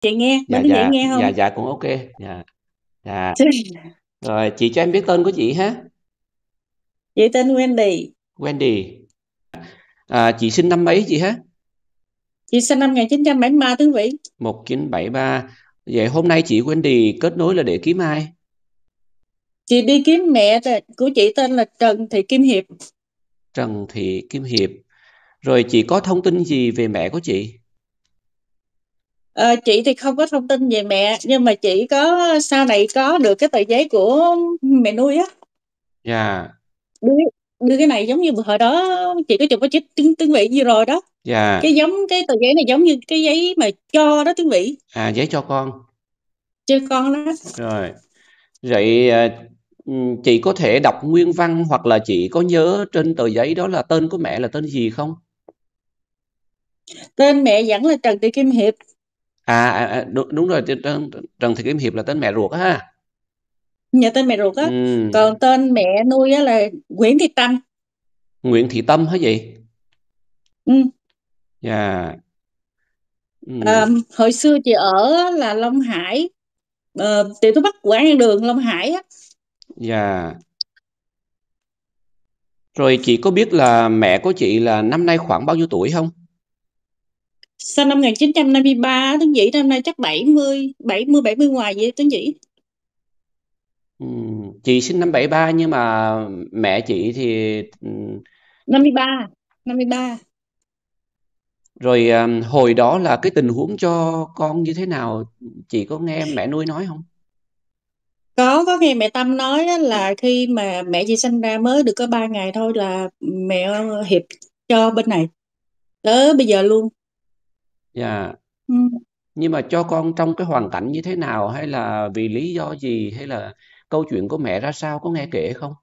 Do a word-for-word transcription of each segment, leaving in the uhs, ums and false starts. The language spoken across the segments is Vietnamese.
Chị nghe, Dạ bên đó dễ dạ nghe dạ không? dạ cũng ok. Dạ dạ. Rồi chị cho em biết tên của chị ha. Chị tên Wendy. Wendy. À, chị sinh năm mấy chị ha? Chị sinh năm một nghìn chín trăm bảy mươi ba Tướng Vĩ. Một chín bảy ba. Vậy hôm nay chị Wendy kết nối là để kiếm ai? Chị đi kiếm mẹ t- của chị tên là Trần Thị Kim Hiệp. Trần Thị Kim Hiệp. Rồi chị có thông tin gì về mẹ của chị? Ờ, chị thì không có thông tin về mẹ, nhưng mà chị có sau này có được cái tờ giấy của mẹ nuôi á. Dạ Đưa, đưa cái này giống như hồi đó chị có chụp cái chích Tướng Tướng Vĩ gì rồi đó. dạ. Cái giống cái tờ giấy này giống như cái giấy mà cho đó Tướng Vĩ, À, giấy cho con. cho con đó. Rồi. Vậy à, ừm, chị có thể đọc nguyên văn hoặc là chị có nhớ trên tờ giấy đó là tên của mẹ là tên gì không? Tên mẹ vẫn là Trần Thị Kim Hiệp. À, à, à đúng, đúng rồi. Trần, Trần Thị Kim Hiệp là tên mẹ ruột á ha. Nhà tên mẹ ruột á. Ừm, Còn tên mẹ nuôi á là Nguyễn Thị Tâm. Nguyễn Thị Tâm hả vậy? Ừ. Dạ. À, Ừm, hồi xưa chị ở là Long Hải, ờ, tiểu Tô Bắc Quảng An Đường Long Hải á. dạ. Rồi chị có biết là mẹ của chị là năm nay khoảng bao nhiêu tuổi không? Sinh năm một nghìn chín trăm năm mươi ba, Tuấn Dĩ năm nay chắc bảy mươi bảy mươi bảy mươi ngoài vậy Tuấn Dĩ. Ừm, chị sinh năm bảy ba nhưng mà mẹ chị thì ừm, năm mươi ba, năm mươi ba. rồi à, hồi đó là cái tình huống cho con như thế nào? Chị có nghe mẹ nuôi nói không? Có có nghe mẹ Tâm nói á, là khi mà mẹ chị sinh ra mới được có ba ngày thôi là mẹ Hiệp cho bên này tới bây giờ luôn. Dạ. Ừ. Nhưng mà cho con trong cái hoàn cảnh như thế nào hay là vì lý do gì hay là câu chuyện của mẹ ra sao có nghe kể không?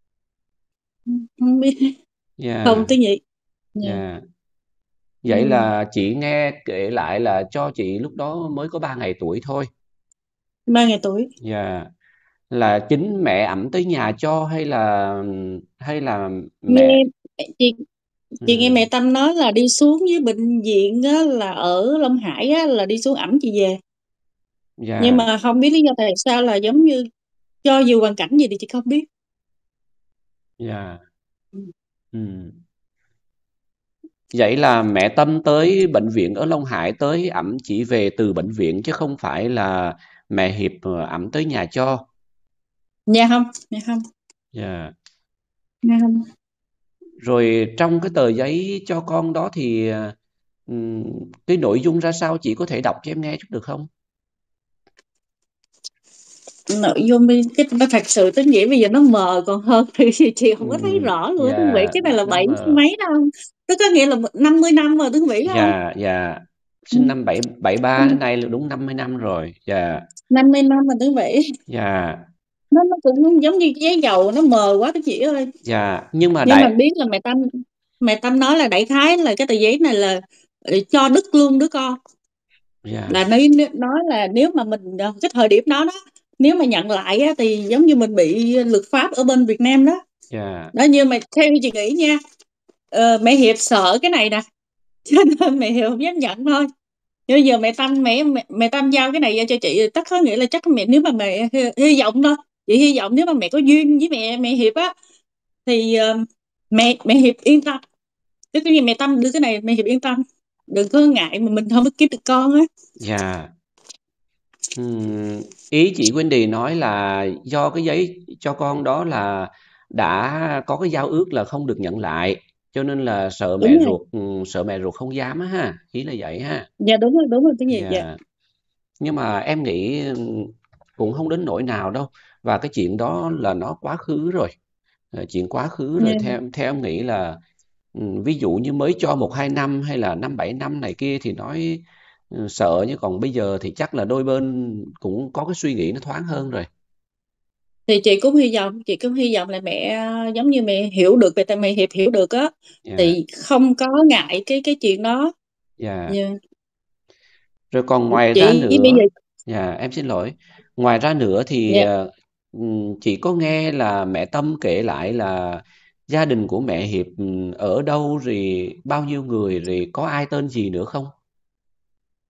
Không biết. Không Dạ, Tuấn Dĩ. Dạ. dạ. Vậy Ừ. là chị nghe kể lại là cho chị lúc đó mới có ba ngày tuổi thôi. Ba ngày tuổi. Dạ. Là chính mẹ ẵm tới nhà cho hay là hay là mẹ Nghe chị chị nghe mẹ ừm, Tâm nói là đi xuống với bệnh viện á, là ở Long Hải á, là đi xuống ẵm chị về, nhưng dạ, mà không biết lý do tại sao, là giống như cho dù hoàn cảnh gì thì chị không biết. dạ. Ừ. ừm. Vậy là mẹ Tâm tới bệnh viện ở Long Hải tới ẵm chỉ về từ bệnh viện chứ không phải là mẹ Hiệp ờ, ẵm tới nhà cho. Nha không, nha không, Dạ. nha không. Rồi trong cái tờ giấy cho con đó thì ờ, ừm, cái nội dung ra sao chị có thể đọc cho em nghe chút được không? Nội dung đi cái nó thật sự tôi nghĩ bây giờ nó mờ còn hơn thì chị không có thấy Ừm, rõ nữa. Tướng Vĩ dạ, cái này nó, là nó bảy mờ. mấy năm, tức có nghĩa là năm mươi năm rồi Tướng Vĩ không. Dạ, dạ. Ừ. Sinh năm bảy bảy Ừ. ba đến nay là đúng năm mươi năm rồi. Dạ, năm mươi năm rồi Tướng Vĩ. dạ, nó nó cũng giống như giấy dầu, nó mờ quá cái chị ơi. dạ. Nhưng mà Nhưng mà đại biết là mẹ Tâm mẹ Tâm nói là đại khái là cái tờ giấy này là ờ, cho đứt luôn đứa con. dạ, Là nếu nếu- nói là nếu mà mình ờ, cái thời điểm đó đó, nếu mà nhận lại á, thì giống như mình bị luật pháp ở bên Việt Nam đó. dạ, Đó, nhưng mà theo như chị nghĩ nha, ờ, mẹ Hiệp sợ cái này nè cho nên mẹ Hiệp không dám nhận thôi. Nhưng bây giờ mẹ Tâm mẹ mẹ, mẹ Tâm giao cái này ra cho chị, tất có nghĩa là chắc mẹ, nếu mà mẹ hy, hy vọng thôi, chị hy vọng nếu mà mẹ có duyên với mẹ mẹ Hiệp á thì ờ, mẹ mẹ Hiệp yên tâm. Tức là mẹ Tâm đưa cái này mẹ Hiệp yên tâm, đừng có ngại mà mình không có kiếm được con á. dạ. Ừm, ý chị Wendy nói là do cái giấy cho con đó là đã có cái giao ước là không được nhận lại, cho nên là sợ Đúng mẹ rồi. ruột ừm, sợ mẹ ruột không dám á ha, ý là vậy ha. Dạ đúng rồi, đúng rồi cái gì dạ. Dạ. Nhưng mà em nghĩ ừm, cũng không đến nỗi nào đâu, và cái chuyện đó là nó quá khứ rồi. Ờ, chuyện quá khứ rồi, Dạ. theo theo em nghĩ là ừm, ví dụ như mới cho một hai năm hay là năm bảy năm này kia thì nói ừ, sợ, nhưng còn bây giờ thì chắc là đôi bên cũng có cái suy nghĩ nó thoáng hơn rồi. Thì chị cũng hy vọng chị cũng hy vọng là mẹ ờ, giống như mẹ hiểu được về, tại mẹ Hiệp hiểu được á, Dạ, thì không có ngại cái cái chuyện đó. dạ. Dạ. Rồi còn ngoài ra Chị bây nữa, giờ. dạ em xin lỗi. Ngoài ra nữa thì Dạ. ờ, ừm, chị có nghe là mẹ Tâm kể lại là gia đình của mẹ Hiệp ừm, ở đâu rồi bao nhiêu người rồi có ai tên gì nữa không?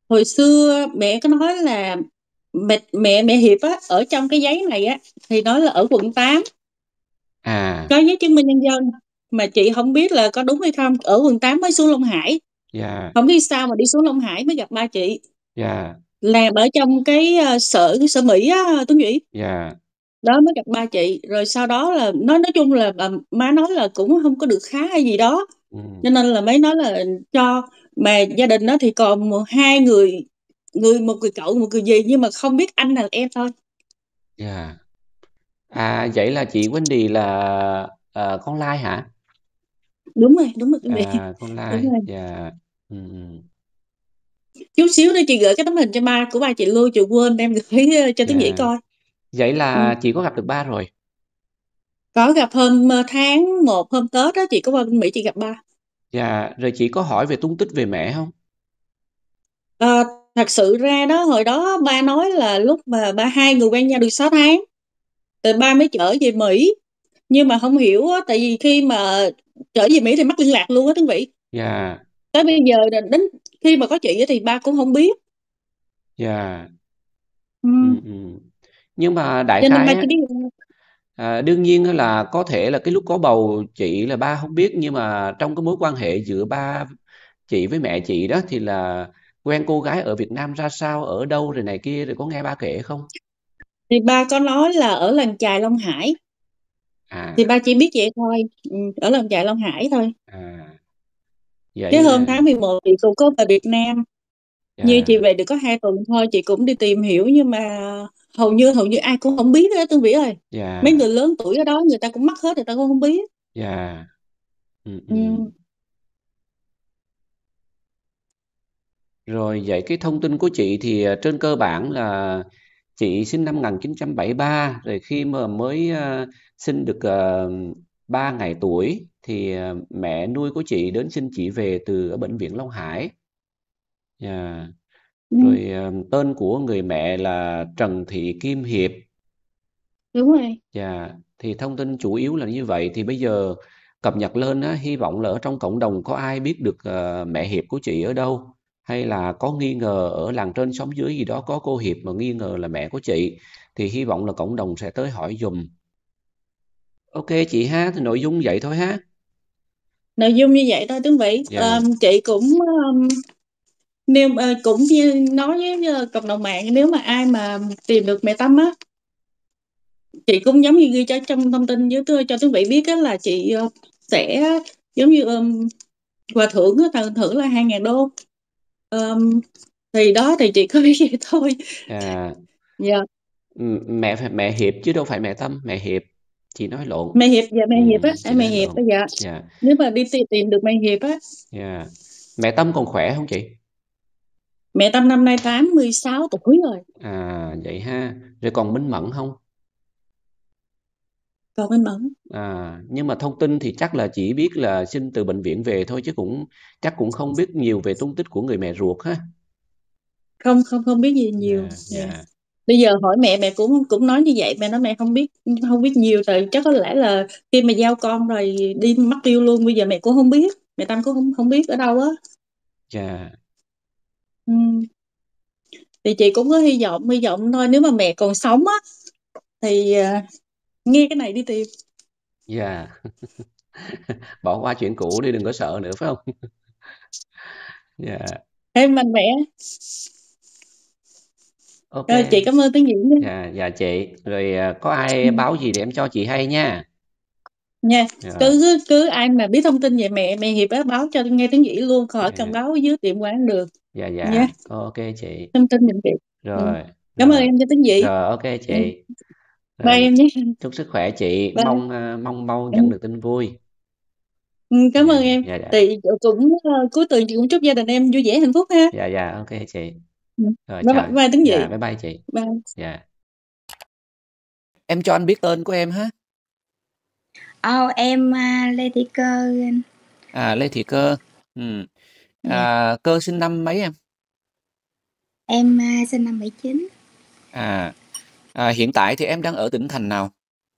hồi xưa mẹ có nói là mẹ mẹ mẹ Hiệp á, ở trong cái giấy này á thì nói là ở quận tám, À, có giấy chứng minh nhân dân, mà chị không biết là có đúng hay không. Ở quận tám mới xuống Long Hải, dạ, không biết sao mà đi xuống Long Hải mới gặp ba chị, dạ, làm ở trong cái ờ, sở sở Mỹ á Tuấn Vĩ, dạ, đó mới gặp ba chị. Rồi sau đó là nói nói chung là bà má nói là cũng không có được khá hay gì đó, ừm, cho nên là mới nói là cho. Mà gia đình đó thì còn một hai người, người một người cậu một người gì, nhưng mà không biết anh là em thôi. dạ. À, vậy là chị Wendy là, ờ, con Lai hả? Đúng rồi, đúng rồi quý vị. À, con Đúng Lai, rồi. dạ, ừm, ừm, Chút xíu nữa chị gửi cái tấm hình cho ba của ba chị luôn, chị quên đem gửi ờ, cho Tuấn Vĩ dạ. coi. Vậy Ừ. là chị có gặp được ba rồi? Có gặp hôm ờ, tháng một hôm Tết đó, chị có qua bên Mỹ chị gặp ba. Dạ, rồi chị có hỏi về tung tích về mẹ không? Ờ, thật sự ra đó, hồi đó ba nói là lúc mà ba hai người quen nhau được sáu tháng rồi ba mới trở về Mỹ, nhưng mà không hiểu á, tại vì khi mà trở về Mỹ thì mất liên lạc luôn á Tuấn Vĩ. Dạ, Tới bây giờ là đến khi mà có chị á thì ba cũng không biết. dạ, Ừ. ừm, ừm. Nhưng mà đại Cho nên ba khái á, chỉ biết. à, đương nhiên á là có thể là cái lúc có bầu chị là ba không biết, nhưng mà trong cái mối quan hệ giữa ba chị với mẹ chị đó thì là quen cô gái ở Việt Nam ra sao, ở đâu rồi này kia, rồi có nghe ba kể không? Thì ba có nói là ở làng chài Long Hải, thì À, ba chỉ biết vậy thôi. Ừ, ở làng chài Long Hải thôi. à, Cái vậy hôm là tháng mười một thì cũng có về Việt Nam, như chị dạ, về được có hai tuần thôi, chị cũng đi tìm hiểu nhưng mà hầu như hầu như ai cũng không biết hết Tương Vĩ ơi. Mấy dạ, người lớn tuổi ở đó người ta cũng mắc hết, người ta cũng không biết. dạ, ừm, ừm. Ừ. Rồi vậy cái thông tin của chị thì, à, trên cơ bản là chị sinh năm một nghìn chín trăm bảy mươi ba, rồi khi mà mới, a, sinh được, ờ, ba ngày tuổi thì, à, mẹ nuôi của chị đến xin chị về từ ở bệnh viện Long Hải. Yeah. Ừ, Rồi, ờ, tên của người mẹ là Trần Thị Kim Hiệp. đúng rồi. Dạ, thì thông tin chủ yếu là như vậy. Thì bây giờ cập nhật lên á, hy vọng là ở trong cộng đồng có ai biết được ờ, mẹ Hiệp của chị ở đâu, hay là có nghi ngờ ở làng trên xóm dưới gì đó có cô Hiệp mà nghi ngờ là mẹ của chị, thì hy vọng là cộng đồng sẽ tới hỏi giùm. Ok chị ha, thì nội dung vậy thôi ha. Nội dung như vậy thôi Tướng Vĩ. Dạ, Ờ, chị cũng um, nếu ờ, cũng như nói với ờ, cộng đồng mạng, nếu mà ai mà tìm được mẹ Tâm á, chị cũng giống như ghi cho trong thông tin với tôi cho Tướng Vĩ biết á, là chị ờ, sẽ giống như um, quà thưởng á, thưởng thưởng là hai ngàn đô. Um, thì đó thì chị có biết vậy thôi. à, Dạ. m- mẹ phải mẹ Hiệp chứ đâu phải mẹ Tâm, mẹ Hiệp. Chị nói lộn. Mẹ Hiệp, dạ mẹ Ừ, Hiệp á, chị em mẹ nói Hiệp lộn. á, dạ. Dạ, Nếu mà đi tìm, tìm được mẹ Hiệp á. dạ. Mẹ Tâm còn khỏe không chị? Mẹ Tâm năm nay tám mươi sáu tuổi rồi. À, vậy ha. Rồi còn Minh Mẫn không? Còn Minh Mẫn À, nhưng mà thông tin thì chắc là chỉ biết là sinh từ bệnh viện về thôi chứ cũng chắc cũng không biết nhiều về tung tích của người mẹ ruột ha. không không không biết gì nhiều. Dạ, Dạ. dạ, Bây giờ hỏi mẹ, mẹ cũng cũng nói như vậy, mẹ nói mẹ không biết, không biết nhiều, tại chắc có lẽ là khi mà giao con rồi đi mất tiêu luôn, bây giờ mẹ cũng không biết, mẹ Tâm cũng không không biết ở đâu á. dạ, Ừ. Thì chị cũng có hy vọng hy vọng thôi, nếu mà mẹ còn sống á thì à, nghe cái này đi tìm. dạ. Bỏ qua chuyện cũ đi, đừng có sợ nữa phải không? Dạ, Em mạnh mẽ. ok. Rồi, chị cảm ơn Tiến Diễn nha. Dạ, dạ chị. Rồi à, có ai Ừ. báo gì để em cho chị hay nha. Nha. Rồi, Cứ, cứ cứ ai mà biết thông tin về mẹ mẹ Hiệp á, báo cho nghe Tiến Diễn luôn, khỏi cần dạ, báo dưới tiệm quán được dạ, nha. dạ. Ok chị. Thông tin giùm chị. Ừ. Rồi, Cảm ơn rồi. em cho Tiến Diễn. Rồi ok Ừ. chị. Bye Rồi, em nha. chúc sức khỏe chị, Bye. mong à, mong mau Ừ. nhận được tin vui. Ừ, cảm ơn Dạ, em. dạ, dạ. Thì cũng ờ, cuối tuần chị cũng chúc gia đình em vui vẻ hạnh phúc ha. Dạ, dạ, ok chị. Ừ. Rồi Bye bye, chào. bye Tuấn Dạ, Dị. bye bye chị. Bye. Dạ. Em cho anh biết tên của em ha. Ồ, em à, Lê Thị Cơ anh. À, Lê Thị Cơ. Ừ. Dạ. À, Cơ sinh năm mấy em? Em à, sinh năm bảy chín. À, à, hiện tại thì em đang ở tỉnh thành nào?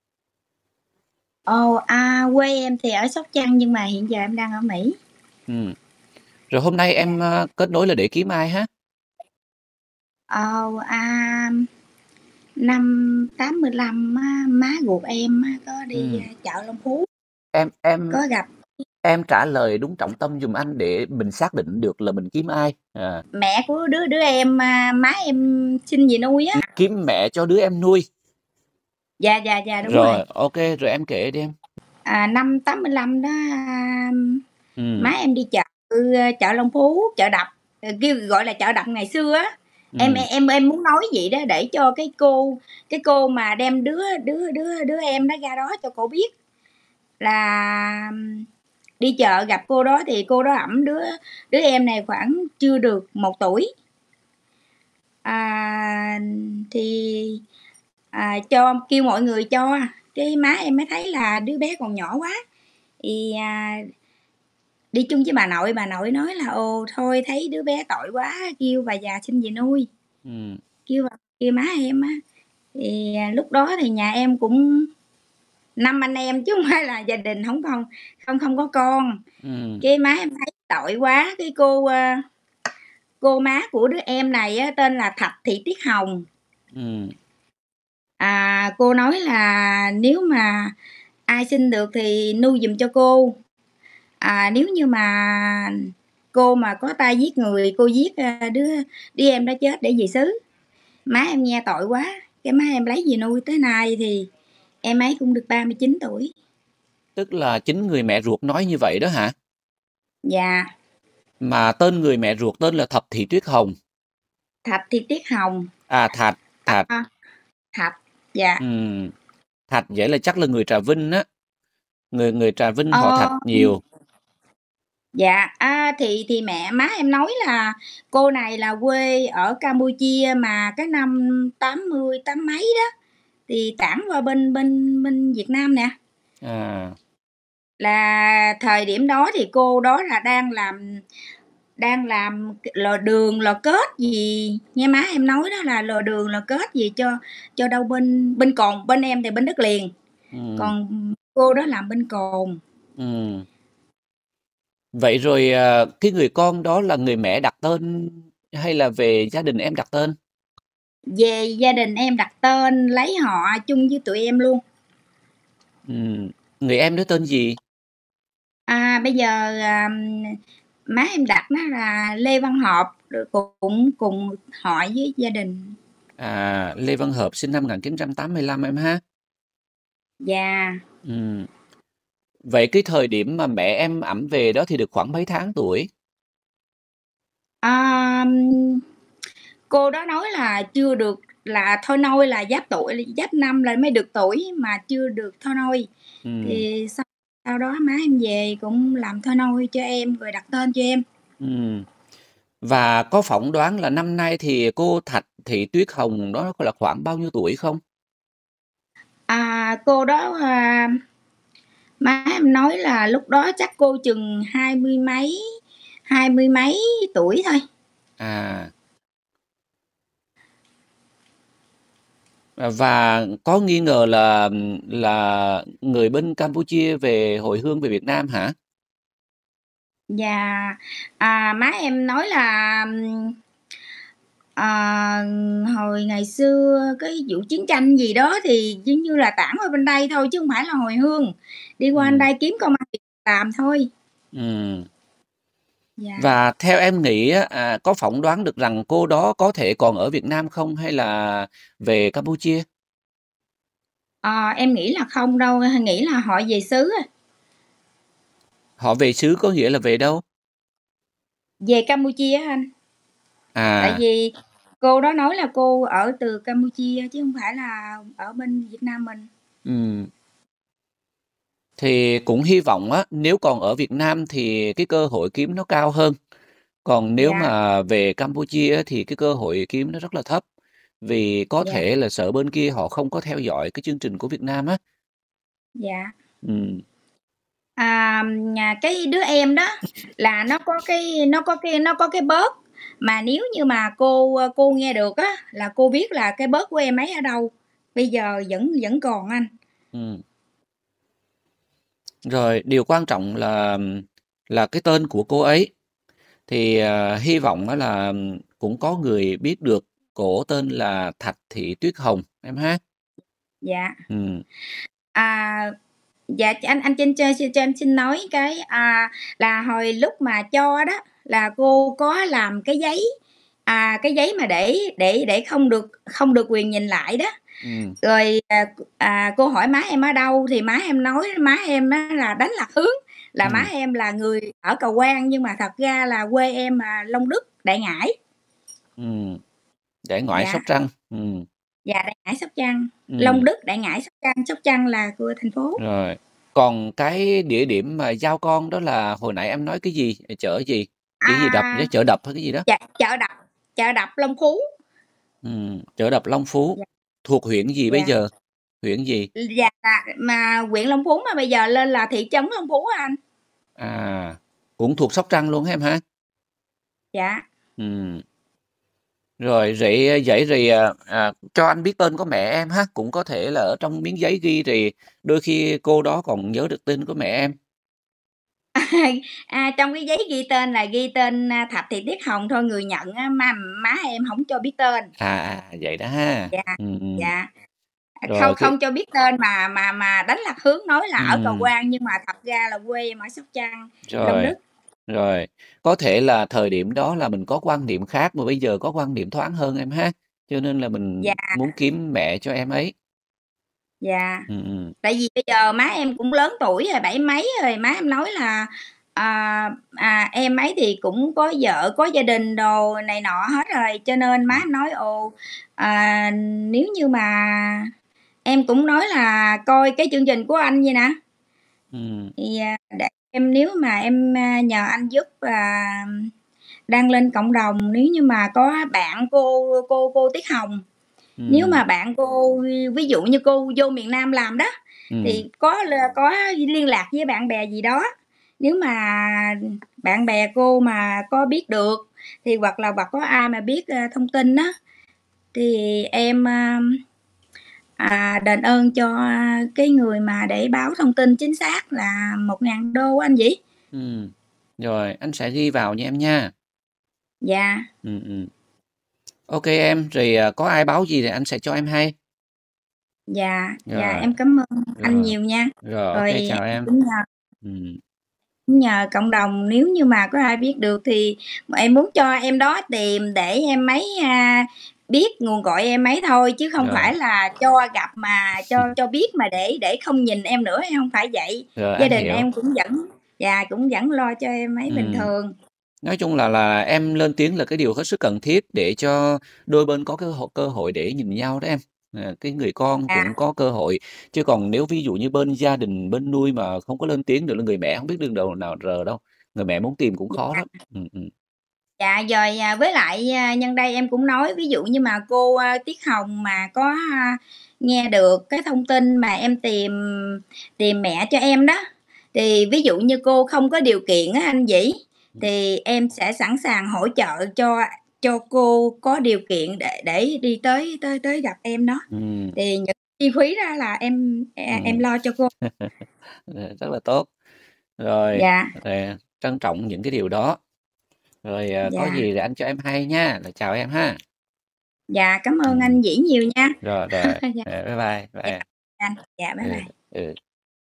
Ồ, à, quê em thì ở Sóc Trăng nhưng mà hiện giờ em đang ở Mỹ. Ừ. Rồi hôm nay Dạ. em à, kết nối là để kiếm ai ha? Ờ, à, năm tám mươi lăm á, má ruột em á, có đi Ừm. à, chợ Long Phú. Em em Có gặp em trả lời đúng trọng tâm giùm anh để mình xác định được là mình kiếm ai. À. mẹ của đứa đứa em à, má em xin về nuôi á. Kiếm mẹ cho đứa em nuôi. Dạ dạ dạ đúng Rồi, rồi. ok, rồi em kể đi em. À, năm tám mươi lăm đó à, má Ừm. em đi chợ ừ, chợ Long Phú, chợ đập, kêu gọi là chợ đập ngày xưa á. Em Ừm. em em muốn nói vậy đó để cho cái cô cái cô mà đem đứa đứa đứa đứa em đó ra đó cho cô biết là đi chợ gặp cô đó thì cô đó ẵm đứa đứa em này khoảng chưa được một tuổi. À, thì à, cho kêu mọi người cho, cái má em mới thấy là đứa bé còn nhỏ quá thì à, đi chung với bà nội, bà nội nói là ồ thôi thấy đứa bé tội quá kêu bà già xin về nuôi. Ừm. Kêu bà, kêu má em á, thì à, lúc đó thì nhà em cũng năm anh em chứ không phải là gia đình không còn không không có con. Ừm. Cái má em thấy tội quá, cái cô à, cô má của đứa em này á, tên là Thạch Thị Tuyết Hồng. Ừm. À, cô nói là nếu mà ai xin được thì nuôi giùm cho cô. À, nếu như mà cô mà có tay giết người, cô giết à, đứa đứa em đó chết để về xứ. Má em nghe tội quá, cái má em lấy về nuôi tới nay thì em ấy cũng được ba mươi chín tuổi. Tức là chính người mẹ ruột nói như vậy đó hả? Dạ. Mà tên người mẹ ruột tên là Thạch Thị Tuyết Hồng. Thạch Thị Tuyết Hồng. À, Thạch, Thạch. À, Thạch, dạ. Ừm. Thạch vậy là chắc là người Trà Vinh á. Người người Trà Vinh họ Thạch Ờ, nhiều. dạ, à, thì thì mẹ má em nói là cô này là quê ở Campuchia mà cái năm tám mươi tám mấy đó thì tản qua bên bên bên Việt Nam nè. À. Là thời điểm đó thì cô đó là đang làm đang làm lò đường lò kết gì, nghe má em nói đó là lò đường lò kết gì cho cho đâu bên bên Cồn, bên em thì bên đất liền. Ừm. Còn cô đó làm bên Cồn. Ừm. Vậy rồi à, cái người con đó là người mẹ đặt tên hay là về gia đình em đặt tên? Về gia đình em đặt tên, lấy họ chung với tụi em luôn. Ừm. Người em đó tên gì? À, bây giờ à, má em đặt nó là Lê Văn Hợp, rồi cũng cùng họ với gia đình. À, Lê Văn Hợp sinh năm một nghìn chín trăm tám mươi lăm em ha. Dạ. Ừm. Vậy cái thời điểm mà mẹ em ẵm về đó thì được khoảng mấy tháng tuổi? À, cô đó nói là chưa được, là thôi nôi là giáp tuổi, giáp năm là mới được tuổi mà chưa được thôi nôi. Ừm. Thì sau, sau đó má em về cũng làm thôi nôi cho em rồi đặt tên cho em. Ừm. Và có phỏng đoán là năm nay thì cô Thạch Thị Tuyết Hồng đó là khoảng bao nhiêu tuổi không? À, cô đó à, má em nói là lúc đó chắc cô chừng hai mươi mấy, hai mươi mấy tuổi thôi. À. Và có nghi ngờ là là người bên Campuchia về hồi hương về Việt Nam hả? Dạ, à, má em nói là à, hồi ngày xưa cái vụ chiến tranh gì đó thì giống như là tản qua bên đây thôi chứ không phải là hồi hương. Đi qua bên Ừm. đây kiếm công ăn việc làm thôi. Ừm. Dạ. Và theo em nghĩ á, à, có phỏng đoán được rằng cô đó có thể còn ở Việt Nam không hay là về Campuchia? À, em nghĩ là không đâu, nghĩ là họ về xứ à. Họ về xứ có nghĩa là về đâu? Về Campuchia á anh. Tại À. vì cô đó nói là cô ở từ Campuchia chứ không phải là ở bên Việt Nam mình. Ừm. Thì cũng hy vọng á, nếu còn ở Việt Nam thì cái cơ hội kiếm nó cao hơn. Còn nếu Dạ. mà về Campuchia á, thì cái cơ hội kiếm nó rất là thấp. Vì có Dạ. thể là sợ bên kia họ không có theo dõi cái chương trình của Việt Nam á. Dạ. Ừm. À, nhà cái đứa em đó là nó có cái nó có cái nó có cái bớt mà nếu như mà cô cô nghe được á là cô biết là cái bớt của em ấy ở đâu. Bây giờ vẫn vẫn còn anh. Ừm. Rồi, điều quan trọng là là cái tên của cô ấy. Thì à, hy vọng á là cũng có người biết được cổ tên là Thạch Thị Tuyết Hồng em ha. Dạ. Ừ. À, dạ anh anh Trinh cho, cho em xin nói cái à, là hồi lúc mà cho đó là cô có làm cái giấy à, cái giấy mà để để để không được không được quyền nhìn lại đó. Ừ. Rồi à, à, cô hỏi má em ở đâu thì má em nói má em á là đánh lạc hướng, là Ừ. má em là người ở Cầu Quan nhưng mà thật ra là quê em là Long Đức, Đại Ngãi. Ừ. Đại Ngãi, Dạ. Sóc Trăng. Ừ. Dạ, Đại Ngãi, Sóc Trăng. Ừ. Long Đức, Đại Ngãi, Sóc Trăng. Sóc Trăng là của thành phố. Rồi. Còn cái địa điểm mà giao con đó là hồi nãy em nói cái gì? Chợ gì? Chữ gì đập? À, Chợ đập hay cái gì đó? dạ, chợ đập, chợ đập Long Phú. Ừ. Chợ đập Long Phú. Dạ. Thuộc huyện gì bây Dạ. giờ? Huyện gì? Dạ, mà huyện Long Phú mà bây giờ lên là thị trấn Long Phú á anh. À, cũng thuộc Sóc Trăng luôn em ha? Dạ. Ừ. Rồi vậy vậy rồi à, à, cho anh biết tên của mẹ em ha, cũng có thể là ở trong miếng giấy ghi thì đôi khi cô đó còn nhớ được tên của mẹ em. À, trong cái giấy ghi tên là ghi tên Thạch Thị Tuyết Hồng thôi, người nhận á, má má em không cho biết tên. À, à vậy đó ha. Dạ. Ừ, ừ. Dạ. Rồi Không cái không cho biết tên mà mà mà đánh lạc hướng nói là ở Cầu ừ, Quan nhưng mà thật ra là quê em ở Sóc Trăng, Long rồi Đức. rồi có thể là thời điểm đó là mình có quan niệm khác mà bây giờ có quan niệm thoáng hơn em ha, cho nên là mình Dạ. muốn kiếm mẹ cho em ấy. Dạ. Ừ, ừ. Tại vì bây giờ má em cũng lớn tuổi rồi, bảy mấy rồi, má em nói là à, à, em ấy thì cũng có vợ có gia đình đồ này nọ hết rồi, cho nên má em nói ồ à, nếu như mà em cũng nói là coi cái chương trình của anh vậy nè. Ừ. Thì à, để em nếu mà em à, nhờ anh giúp à, đăng lên cộng đồng, nếu như mà có bạn cô cô cô Tuyết Hồng, Ừ. nếu mà bạn cô ví dụ như cô vô miền Nam làm đó Ừ. thì có có liên lạc với bạn bè gì đó, nếu mà bạn bè cô mà có biết được thì hoặc là hoặc có ai mà biết uh, thông tin á thì em uh, à, đền ơn cho cái người mà để báo thông tin chính xác là một ngàn đô anh Vĩ. Ừ. Rồi anh sẽ ghi vào nha em nha. Dạ. Ừ, ừ. Ok em, rồi à, có ai báo gì thì anh sẽ cho em hay. Dạ. Dạ Rồi, em cảm ơn anh rồi, nhiều nha. rồi, ok Rồi chào em em. cũng nhờ Ừ. nhờ cộng đồng nếu như mà có ai biết được thì em muốn cho em đó tìm để em ấy à, biết nguồn gọi em ấy thôi, chứ không Rồi, phải là cho gặp mà cho cho biết mà để để không nhìn em nữa, em không phải vậy. rồi Gia anh đình hiểu. em cũng vẫn dạ cũng vẫn lo cho em ấy Ừ. bình thường. Nói chung là là em lên tiếng là cái điều hết sức cần thiết để cho đôi bên có cái hội, cơ hội để nhìn nhau đó em. À, cái người con Dạ. cũng có cơ hội, chứ còn nếu ví dụ như bên gia đình bên nuôi mà không có lên tiếng được là người mẹ không biết đường đầu nào rờ đâu, người mẹ muốn tìm cũng khó lắm. Ừ, ừ. Dạ rồi à, với lại à, nhân đây em cũng nói ví dụ như mà cô à, Tuyết Hồng mà có à, nghe được cái thông tin mà em tìm tìm mẹ cho em đó, thì ví dụ như cô không có điều kiện á anh Vĩ, thì em sẽ sẵn sàng hỗ trợ cho cho cô có điều kiện để để đi tới tới tới gặp em đó. Ừ. Thì những chi phí ra là em em Ừ. lo cho cô. Rất là tốt. Rồi, Dạ. rồi, trân trọng những cái điều đó. Rồi à, có Dạ. gì thì anh cho em hay nha. Rồi chào em ha. Dạ cảm ơn Ừ. anh Vĩ nhiều nha. Rồi rồi. Dạ. Ờ, bye bye. Bye Dạ em. anh. Dạ bye Ừ. bye. Ừ.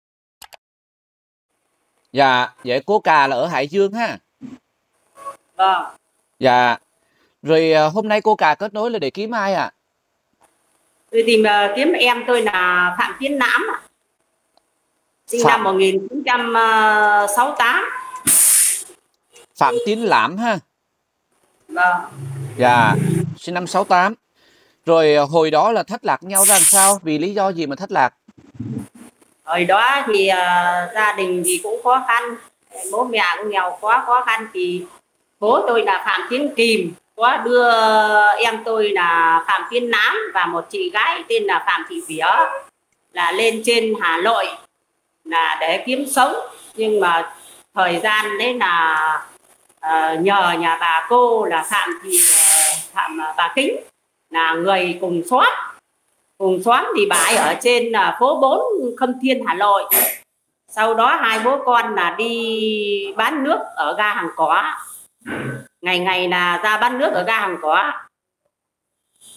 Dạ, vậy cô Cà là ở Hải Dương ha. Vâng, Dạ. Rồi à, hôm nay cô Cà kết nối là để kiếm ai ạ? tôi tìm uh, kiếm em tôi là Phạm Tiến Lãm, sinh Phạm năm một nghìn chín trăm sáu mươi tám. Phạm Tiến Lãm ha. Vâng, Dạ, sinh năm sáu tám. Rồi à, hồi đó là thất lạc nhau ra làm sao? Vì lý do gì mà thất lạc? hồi đó thì uh, gia đình thì cũng khó khăn, bố mẹ cũng nghèo quá khó khăn, thì bố tôi là Phạm Tiến Kìm có đưa em tôi là Phạm Tiến Lãm và một chị gái tên là Phạm Thị Vía là lên trên Hà Nội là để kiếm sống. Nhưng mà thời gian đấy là uh, nhờ nhà bà cô là Phạm Thị Phạm bà Kính là người cùng xóm cùng xóm thì bà ấy ở trên là phố bốn Khâm Thiên Hà Nội. Sau đó hai bố con là đi bán nước ở ga Hàng Có, ngày ngày là ra bán nước ở ga Hàng Có.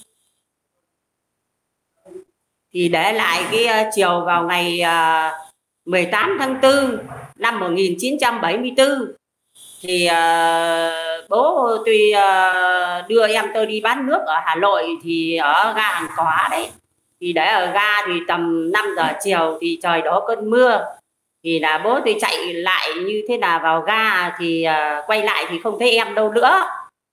thì để lại cái uh, chiều vào ngày uh, mười tám tháng tư năm một nghìn chín trăm bảy mươi tư thì uh, bố tuy uh, đưa em tôi đi bán nước ở Hà Nội thì ở ga Hàng Cỏ đấy, thì để ở ga thì tầm năm giờ chiều thì trời đổ cơn mưa, thì là bố tôi chạy lại như thế nào vào ga thì uh, quay lại thì không thấy em đâu nữa,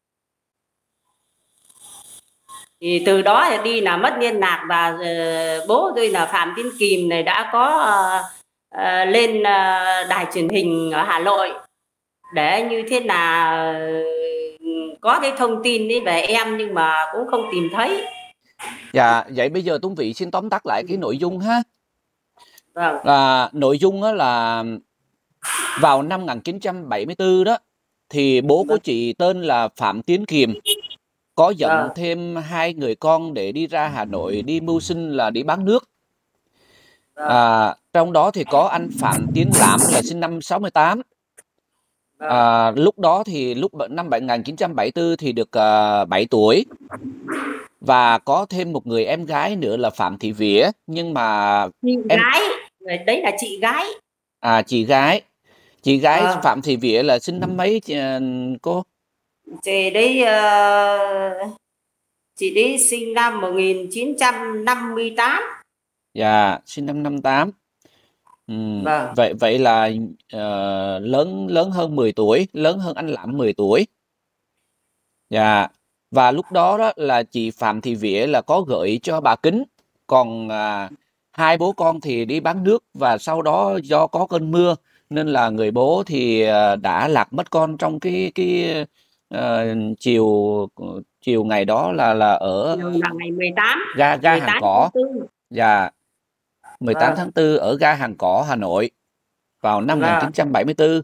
thì từ đó thì đi là mất liên lạc. Và uh, bố tôi là Phạm Tiến Kìm này đã có uh, uh, lên uh, đài truyền hình ở Hà Nội để như thế là uh, có cái thông tin ấy về em nhưng mà cũng không tìm thấy. Dạ, vậy bây giờ Tuấn Vy xin tóm tắt lại cái nội dung ha. Vâng. Là nội dung đó là vào năm một nghìn chín trăm bảy mươi tư đó thì bố của chị tên là Phạm Tiến Kìm có dẫn Vâng. thêm hai người con để đi ra Hà Nội đi mưu sinh là đi bán nước. Vâng. À, trong đó thì có anh Phạm Tiến Lãm là sinh năm sáu mươi tám. Vâng. À, lúc đó thì lúc năm một nghìn chín trăm bảy mươi tư thì được uh, bảy tuổi. Và có thêm một người em gái nữa là Phạm Thị Vía, nhưng mà chị em gái, đấy là chị gái. À, chị gái. Chị gái Vâng. Phạm Thị Vía là sinh năm mấy cô? Chị đấy uh, chị đấy sinh năm một nghìn chín trăm năm mươi tám. Dạ, sinh năm năm tám. Ừ, Vâng. vậy vậy là uh, lớn lớn hơn mười tuổi, lớn hơn anh Lãm mười tuổi. Dạ. Và lúc đó đó là chị Phạm Thị Vía là có gửi cho bà Kính, còn à, hai bố con thì đi bán nước, và sau đó do có cơn mưa nên là người bố thì à, đã lạc mất con trong cái cái à, chiều chiều ngày đó là là ở là ngày mười tám ga ga Hàng Cỏ. Dạ, mười tám tháng tư ở ga Hàng Cỏ, Hà Nội vào năm một nghìn chín trăm bảy mươi tư.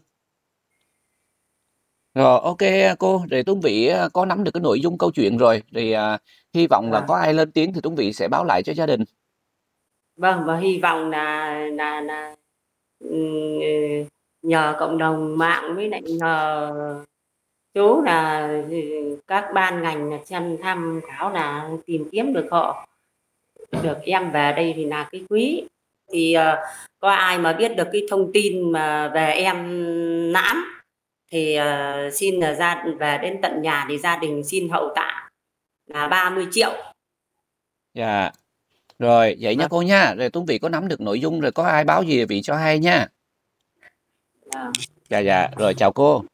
Rồi, ok cô, rồi Tuấn Vy có nắm được cái nội dung câu chuyện rồi, thì à, hy vọng là có ai lên tiếng thì Tuấn Vy sẽ báo lại cho gia đình. Vâng, và hy vọng là là là nhờ cộng đồng mạng với lại nhờ chú là các ban ngành là xem tham khảo là tìm kiếm được họ, được em về đây thì là cái quý. Thì uh, có ai mà biết được cái thông tin mà về em Lãm thì uh, xin là ra về đến tận nhà thì gia đình xin hậu tạ là ba mươi triệu. Dạ. Rồi, vậy nha Vâng. cô nha. Rồi Tuấn Vy có nắm được nội dung rồi, có ai báo gì Vy cho hay nha. Vâng. Dạ dạ, rồi chào cô.